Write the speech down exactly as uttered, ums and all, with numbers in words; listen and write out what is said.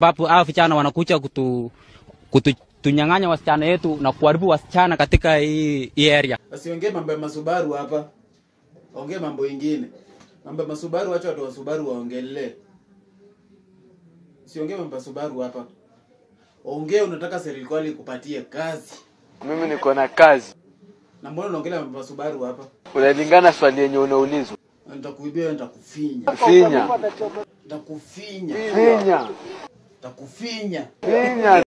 Papo hao vijana wanakuja kutu kutunyang'anya wasichana yetu na kuharibu wasichana katika hii, hii area. Asiongee mambo ya Masubaru hapa. Ongea mambo mengine. Mambo ya Masubaru acha watu wa Subaru waongelee. Siongee mambo ya Subaru hapa. Ongea unataka serikali kupatie kazi. Mimi niko na kazi. Na mbona unaongelea mambo ya Subaru hapa? Unalingana swali yenye unaulizwa. Nitakuibia, nitakufinya. Finya. Nitakufinya. Finya. Nitakufinya. Finya.